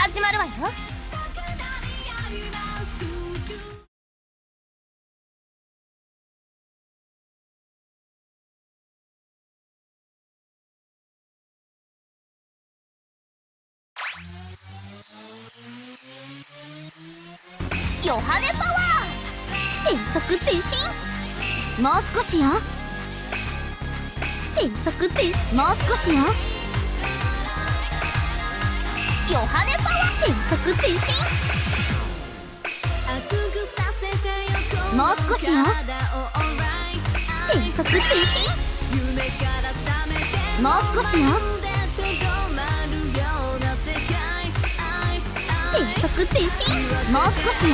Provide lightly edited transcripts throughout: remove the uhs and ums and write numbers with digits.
始まるわよ。ヨハネパワー、全速前進。もう少しよ。全速前進。もう少しよ。ヨハネパワー、全速前進。もう少しよ。全速前進。もう少しよ。全速前進。もう少しよ。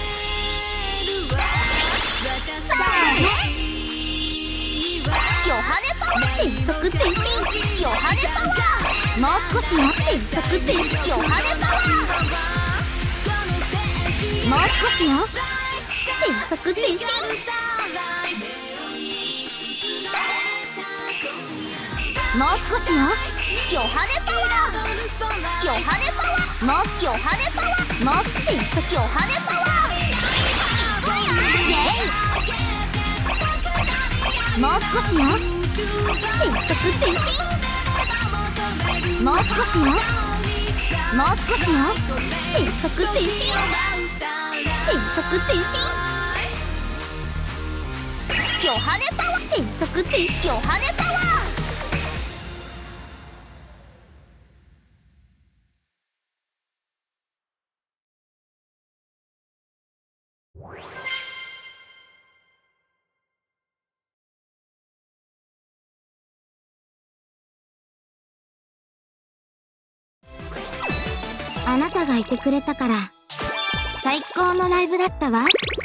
さあね。ヨハネパワー、全速前進。ヨハネパワー、もう少しよ。全速前進。ヨハネパワー、もう少しよ。全速前進。もう少しよ。ヨハネパワー、ヨハネパワー、もうヨハネパワー、もう全速ヨハネパワー。いくよ。イエイ。もう少しよ。全速前進。もう少しよ。もう少しよ。全速前進。全速前進。ヨハネパワー、全速前進。ヨハネパワー。あなたがいてくれたから最高のライブだったわ。